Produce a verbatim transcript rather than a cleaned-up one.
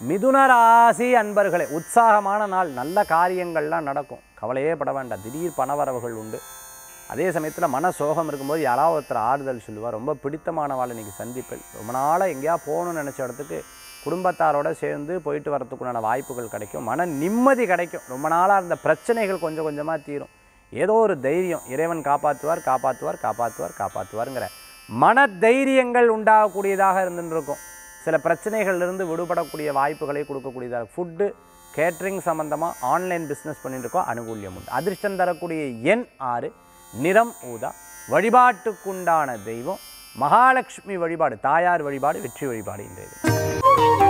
மிதுன ராசி அன்பர்களே, உற்சாகமான நாள், நல்ல காரியங்கள்லாம் நடக்கும், கவலையே பட வேண்டாம். திடீர் பணவரவுகள் உண்டு. அதே சமயத்தில் மன சோகம் இருக்கும்போது யாராவது ஒருத்தர் ஆறுதல் சொல்லுவார். ரொம்ப பிடித்தமானவாள் இன்றைக்கி சந்திப்பேன். ரொம்ப நாளாக எங்கேயா போகணும்னு நினச்ச இடத்துக்கு குடும்பத்தாரோடு சேர்ந்து போயிட்டு வரத்துக்குண்டான வாய்ப்புகள் கிடைக்கும். மன நிம்மதி கிடைக்கும். ரொம்ப நாளாக இருந்த பிரச்சனைகள் கொஞ்சம் கொஞ்சமாக தீரும். ஏதோ ஒரு தைரியம், இறைவன் காப்பாற்றுவார் காப்பாற்றுவார் காப்பாற்றுவார் காப்பாற்றுவாருங்கிற மன தைரியங்கள் உண்டாகக்கூடியதாக இருந்துருக்கும். சில பிரச்சனைகள்லேருந்து விடுபடக்கூடிய வாய்ப்புகளை கொடுக்கக்கூடியதாக. ஃபுட்டு கேட்ரிங் சம்மந்தமாக ஆன்லைன் பிஸ்னஸ் பண்ணிட்டு இருக்கோம், அனுகூல்யம் உண்டு. அதிர்ஷ்டம் தரக்கூடிய எண் ஆறு, நிறம் ஊதா. வழிபாட்டுக்குண்டான தெய்வம் மகாலட்சுமி வழிபாடு, தாயார் வழிபாடு, வெற்றி வழிபாடு இன்றைய